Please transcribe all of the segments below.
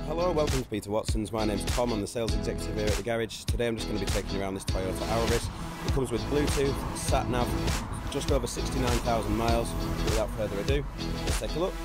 Hello, welcome to Peter Watson's. My name's Tom, I'm the sales executive here at the garage. Today I'm just going to be taking you around this Toyota Auris. It comes with Bluetooth, Sat Nav, just over 69,000 miles. Without further ado, let's take a look.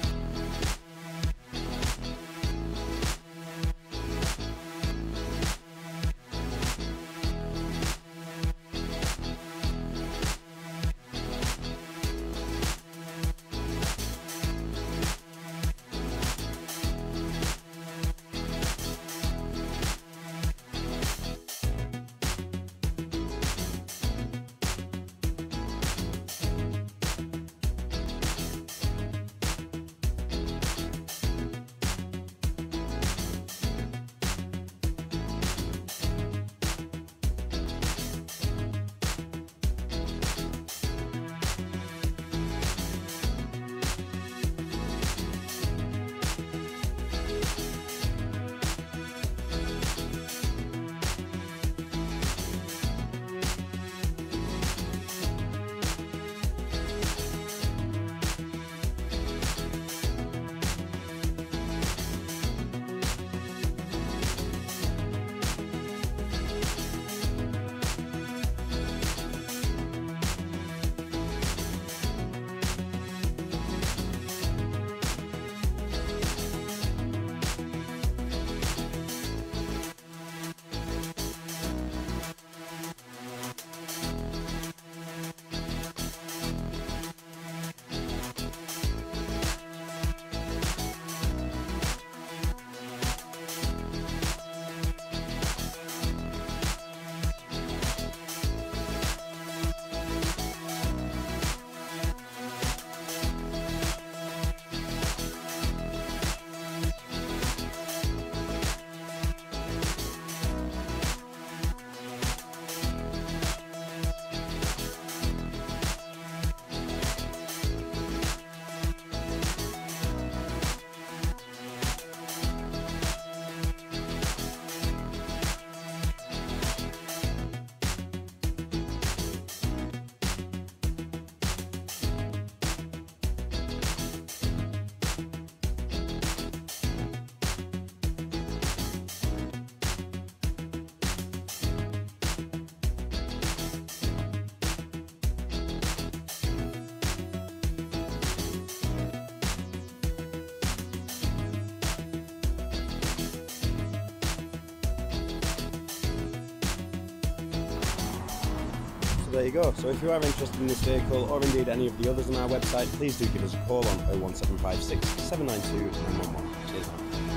So there you go. So if you are interested in this vehicle or indeed any of the others on our website, please do give us a call on 01756 792 911. Cheers.